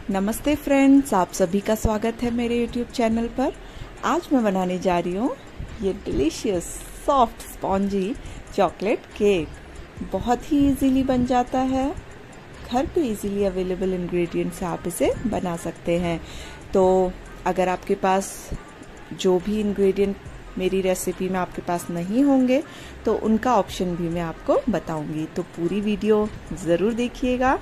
नमस्ते फ्रेंड्स, आप सभी का स्वागत है मेरे YouTube चैनल पर। आज मैं बनाने जा रही हूँ ये delicious soft spongy chocolate cake. बहुत ही इजीली बन जाता है, घर पे इजीली अवेलेबल इंग्रेडिएंट से आप इसे बना सकते हैं। तो अगर आपके पास जो भी इंग्रेडिएंट मेरी रेसिपी में आपके पास नहीं होंगे तो उनका ऑप्शन भी मैं आपको बताऊंगी, तो पूरी वीडियो ज़रूर देखिएगा।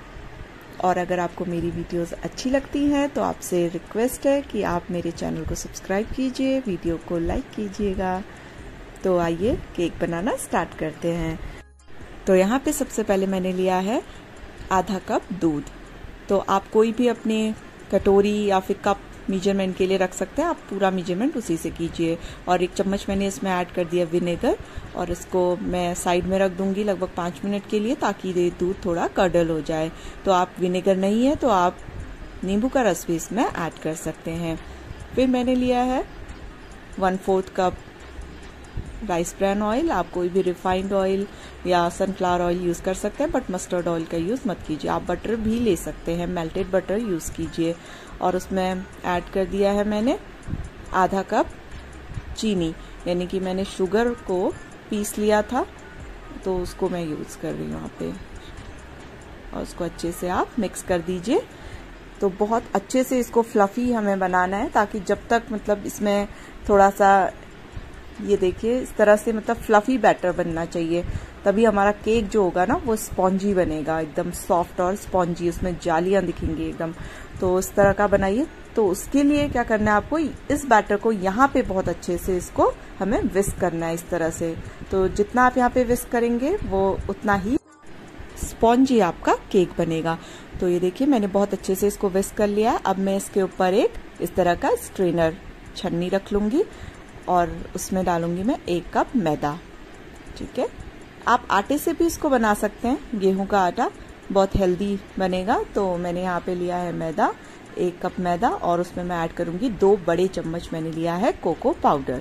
और अगर आपको मेरी वीडियोस अच्छी लगती हैं तो आपसे रिक्वेस्ट है कि आप मेरे चैनल को सब्सक्राइब कीजिए, वीडियो को लाइक कीजिएगा। तो आइए केक बनाना स्टार्ट करते हैं। तो यहाँ पे सबसे पहले मैंने लिया है आधा कप दूध। तो आप कोई भी अपने कटोरी या फिर कप मेजरमेंट के लिए रख सकते हैं, आप पूरा मेजरमेंट उसी से कीजिए। और 1 चम्मच मैंने इसमें ऐड कर दिया विनेगर, और इसको मैं साइड में रख दूंगी लगभग 5 मिनट के लिए, ताकि ये दूध थोड़ा कर्डल हो जाए। तो आप विनेगर नहीं है तो आप नींबू का रस भी इसमें ऐड कर सकते हैं। फिर मैंने लिया है 1/4 कप राइस ब्रान ऑयल। आप कोई भी रिफाइंड ऑयल या सनफ्लावर ऑयल यूज़ कर सकते हैं, बट मस्टर्ड ऑयल का यूज़ मत कीजिए। आप बटर भी ले सकते हैं, मेल्टेड बटर यूज़ कीजिए। और उसमें ऐड कर दिया है मैंने आधा कप चीनी, यानी कि मैंने शुगर को पीस लिया था तो उसको मैं यूज़ कर रही हूँ यहाँ पे। और उसको अच्छे से आप मिक्स कर दीजिए। तो बहुत अच्छे से इसको फ्लफी हमें बनाना है, ताकि जब तक मतलब इसमें थोड़ा सा ये देखिए इस तरह से मतलब फ्लफी बैटर बनना चाहिए, तभी हमारा केक जो होगा ना वो स्पॉन्जी बनेगा, एकदम सॉफ्ट और स्पॉन्जी, उसमें जालियां दिखेंगी एकदम। तो इस तरह का बनाइए। तो उसके लिए क्या करना है आपको, इस बैटर को यहाँ पे बहुत अच्छे से इसको हमें विस्क करना है इस तरह से। तो जितना आप यहाँ पे विस्क करेंगे वो उतना ही स्पॉन्जी आपका केक बनेगा। तो ये देखिए मैंने बहुत अच्छे से इसको विस्क कर लिया है। अब मैं इसके ऊपर एक इस तरह का स्ट्रेनर छन्नी रख लूंगी और उसमें डालूंगी मैं 1 कप मैदा। ठीक है, आप आटे से भी इसको बना सकते हैं, गेहूं का आटा बहुत हेल्दी बनेगा। तो मैंने यहाँ पे लिया है मैदा, 1 कप मैदा, और उसमें मैं ऐड करूंगी 2 बड़े चम्मच मैंने लिया है कोको पाउडर।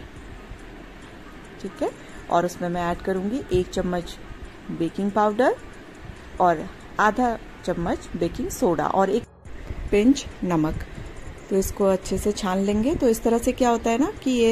ठीक है, और उसमें मैं ऐड करूंगी 1 चम्मच बेकिंग पाउडर और आधा चम्मच बेकिंग सोडा और 1 पिंच नमक। तो इसको अच्छे से छान लेंगे। तो इस तरह से क्या होता है ना कि ये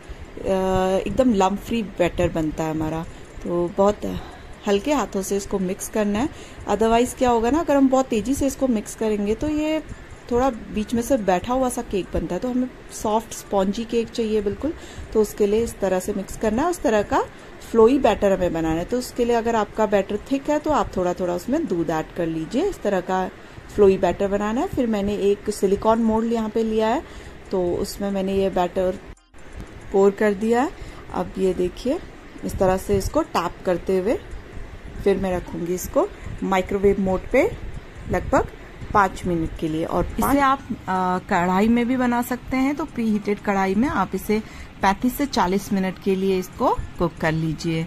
एकदम लम्प फ्री बैटर बनता है हमारा। तो बहुत हल्के हाथों से इसको मिक्स करना है, अदरवाइज क्या होगा ना, अगर हम बहुत तेजी से इसको मिक्स करेंगे तो ये थोड़ा बीच में से बैठा हुआ सा केक बनता है। तो हमें सॉफ्ट स्पॉन्जी केक चाहिए बिल्कुल, तो उसके लिए इस तरह से मिक्स करना है। उस तरह का फ्लोई बैटर हमें बनाना है। तो उसके लिए अगर आपका बैटर थिक है तो आप थोड़ा थोड़ा उसमें दूध ऐड कर लीजिए। इस तरह का फ्लोई बैटर बनाना है। फिर मैंने एक सिलिकॉन मोल्ड यहाँ पे लिया है, तो उसमें मैंने ये बैटर पोर कर दिया है। अब ये देखिए इस तरह से इसको टैप करते हुए फिर मैं रखूंगी इसको माइक्रोवेव मोड पे लगभग 5 मिनट के लिए। और इसे आप कढ़ाई में भी बना सकते हैं। तो प्री हीटेड कढ़ाई में आप इसे 35 से 40 मिनट के लिए इसको कुक कर लीजिए।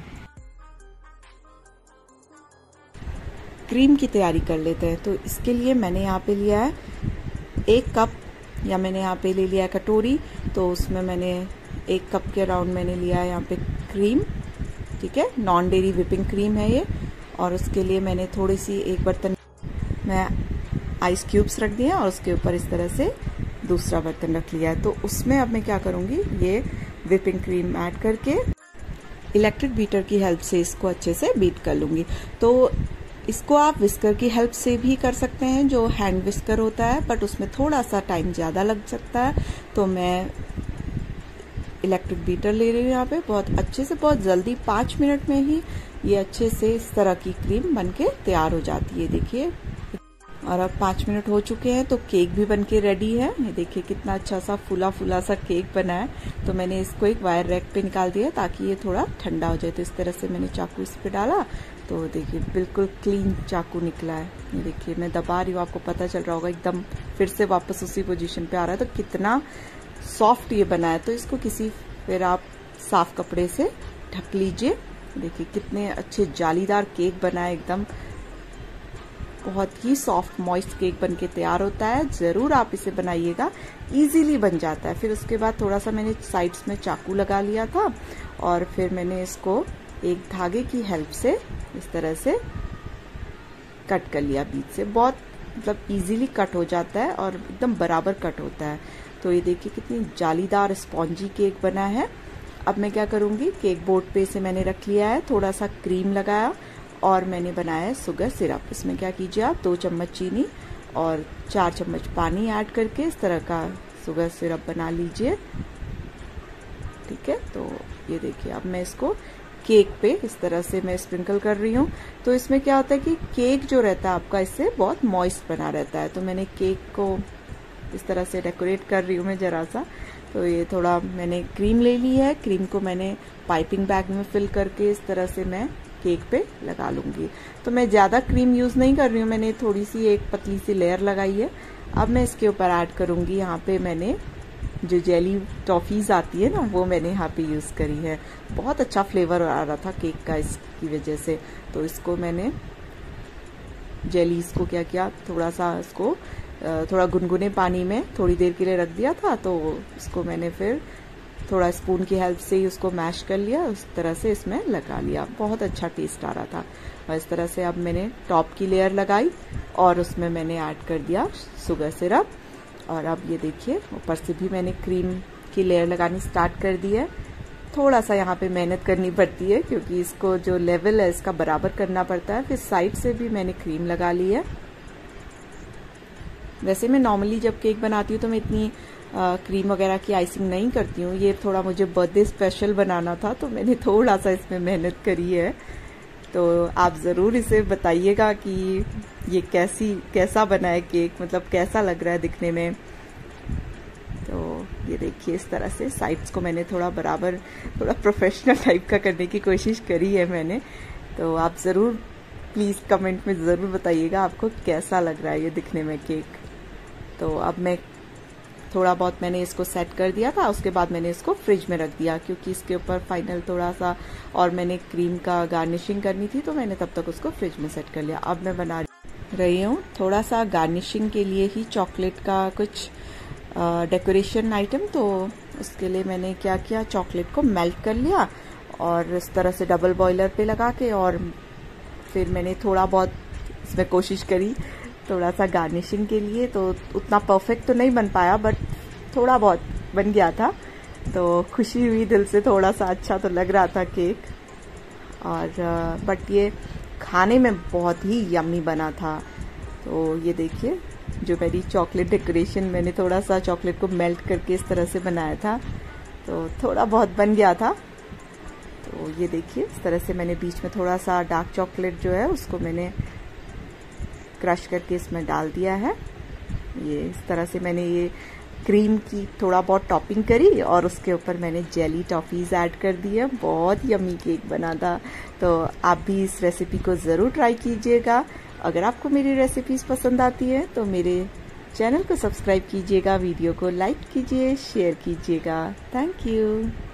क्रीम की तैयारी कर लेते हैं। तो इसके लिए मैंने यहाँ पे लिया है 1 कप, या मैंने यहाँ पे ले लिया है कटोरी। तो उसमें मैंने 1 कप के अराउंड मैंने लिया है यहाँ पे क्रीम। ठीक है, नॉन डेयरी व्हिपिंग क्रीम है ये। और उसके लिए मैंने थोड़ी सी एक बर्तन में आइस क्यूब्स रख दिए और उसके ऊपर इस तरह से दूसरा बर्तन रख लिया है। तो उसमें अब मैं क्या करूंगी, ये व्हिपिंग क्रीम ऐड करके इलेक्ट्रिक बीटर की हेल्प से इसको अच्छे से बीट कर लूंगी। तो इसको आप विस्कर की हेल्प से भी कर सकते हैं, जो हैंड विस्कर होता है, बट उसमें थोड़ा सा टाइम ज्यादा लग सकता है। तो मैं इलेक्ट्रिक बीटर ले रही हूँ यहाँ पे। बहुत अच्छे से, बहुत जल्दी 5 मिनट में ही ये अच्छे से इस तरह की क्रीम बनके तैयार हो जाती है। देखिए, और अब 5 मिनट हो चुके हैं तो केक भी बनके रेडी है। ये देखिए कितना अच्छा सा फूला फूला सा केक बना है। तो मैंने इसको एक वायर रैक पे निकाल दिया ताकि ये थोड़ा ठंडा हो जाए। तो इस तरह से मैंने चाकू इस पे डाला, तो देखिए बिल्कुल क्लीन चाकू निकला है। ये देखिए मैं दबा रही हूँ, आपको पता चल रहा होगा, एकदम फिर से वापस उसी पोजीशन पे आ रहा है। तो कितना सॉफ्ट ये बना है। तो इसको किसी फिर आप साफ कपड़े से ढक लीजिए। देखिए कितने अच्छे जालीदार केक बना है, एकदम बहुत ही सॉफ्ट मॉइस्ट केक बनके तैयार होता है। जरूर आप इसे बनाइएगा, इजीली बन जाता है। फिर उसके बाद थोड़ा सा मैंने साइड्स में चाकू लगा लिया था और फिर मैंने इसको एक धागे की हेल्प से इस तरह से कट कर लिया बीच से। बहुत मतलब इजीली कट हो जाता है और एकदम बराबर कट होता है। तो ये देखिए कितनी जालीदार स्पॉन्जी केक बना है। अब मैं क्या करूँगी, केक बोर्ड पे इसे मैंने रख लिया है, थोड़ा सा क्रीम लगाया और मैंने बनाया है शुगर सिरप। इसमें क्या कीजिए आप 2 चम्मच चीनी और 4 चम्मच पानी ऐड करके इस तरह का शुगर सिरप बना लीजिए। ठीक है, तो ये देखिए अब मैं इसको केक पे इस तरह से मैं स्प्रिंकल कर रही हूँ। तो इसमें क्या होता है कि केक जो रहता है आपका इससे बहुत मॉइस्ट बना रहता है। तो मैंने केक को इस तरह से डेकोरेट कर रही हूँ मैं जरा सा। तो ये थोड़ा मैंने क्रीम ले ली है, क्रीम को मैंने पाइपिंग बैग में फिल करके इस तरह से मैं केक पे लगा लूँगी। तो मैं ज़्यादा क्रीम यूज़ नहीं कर रही हूँ, मैंने थोड़ी सी एक पतली सी लेयर लगाई है। अब मैं इसके ऊपर ऐड करूँगी, यहाँ पे मैंने जो जेली टॉफ़ीज़ आती है ना वो मैंने यहाँ पे यूज़ करी है। बहुत अच्छा फ्लेवर आ रहा था केक का इसकी वजह से। तो इसको मैंने जेलीज़ को क्या किया, थोड़ा सा इसको थोड़ा गुनगुने पानी में थोड़ी देर के लिए रख दिया था। तो इसको मैंने फिर थोड़ा स्पून की हेल्प से ही उसको मैश कर लिया, उस तरह से इसमें लगा लिया। बहुत अच्छा टेस्ट आ रहा था। और इस तरह से अब मैंने टॉप की लेयर लगाई और उसमें मैंने ऐड कर दिया शुगर सिरप। और अब ये देखिए ऊपर से भी मैंने क्रीम की लेयर लगानी स्टार्ट कर दी है। थोड़ा सा यहाँ पे मेहनत करनी पड़ती है क्योंकि इसको जो लेवल है इसका बराबर करना पड़ता है। फिर साइड से भी मैंने क्रीम लगा ली है। वैसे मैं नॉर्मली जब केक बनाती हूँ तो मैं इतनी क्रीम वगैरह की आइसिंग नहीं करती हूँ। ये थोड़ा मुझे बर्थडे स्पेशल बनाना था तो मैंने थोड़ा सा इसमें मेहनत करी है। तो आप ज़रूर इसे बताइएगा कि ये कैसा बना है केक, मतलब कैसा लग रहा है दिखने में। तो ये देखिए इस तरह से साइड्स को मैंने थोड़ा बराबर, थोड़ा प्रोफेशनल टाइप का करने की कोशिश करी है मैंने। तो आप ज़रूर प्लीज़ कमेंट में ज़रूर बताइएगा आपको कैसा लग रहा है ये दिखने में केक। तो अब मैं थोड़ा बहुत मैंने इसको सेट कर दिया था, उसके बाद मैंने इसको फ्रिज में रख दिया क्योंकि इसके ऊपर फाइनल थोड़ा सा और मैंने क्रीम का गार्निशिंग करनी थी तो मैंने तब तक उसको फ्रिज में सेट कर लिया। अब मैं बना रही हूँ थोड़ा सा गार्निशिंग के लिए ही चॉकलेट का कुछ डेकोरेशन आइटम। तो उसके लिए मैंने क्या किया, चॉकलेट को मेल्ट कर लिया और इस तरह से डबल बॉयलर पे लगा के, और फिर मैंने थोड़ा बहुत इसमें कोशिश करी थोड़ा सा गार्निशिंग के लिए। तो उतना परफेक्ट तो नहीं बन पाया बट थोड़ा बहुत बन गया था। तो खुशी हुई दिल से, थोड़ा सा अच्छा तो लग रहा था केक। और बट ये खाने में बहुत ही यम्मी बना था। तो ये देखिए जो मेरी चॉकलेट डेकोरेशन, मैंने थोड़ा सा चॉकलेट को मेल्ट करके इस तरह से बनाया था तो थोड़ा बहुत बन गया था। तो ये देखिए इस तरह से मैंने बीच में थोड़ा सा डार्क चॉकलेट जो है उसको मैंने क्रश करके इसमें डाल दिया है। ये इस तरह से मैंने ये क्रीम की थोड़ा बहुत टॉपिंग करी और उसके ऊपर मैंने जेली टॉफ़ीज़ ऐड कर दी है। बहुत यम्मी केक बना था। तो आप भी इस रेसिपी को ज़रूर ट्राई कीजिएगा। अगर आपको मेरी रेसिपीज़ पसंद आती है तो मेरे चैनल को सब्सक्राइब कीजिएगा, वीडियो को लाइक कीजिए, शेयर कीजिएगा। Thank you.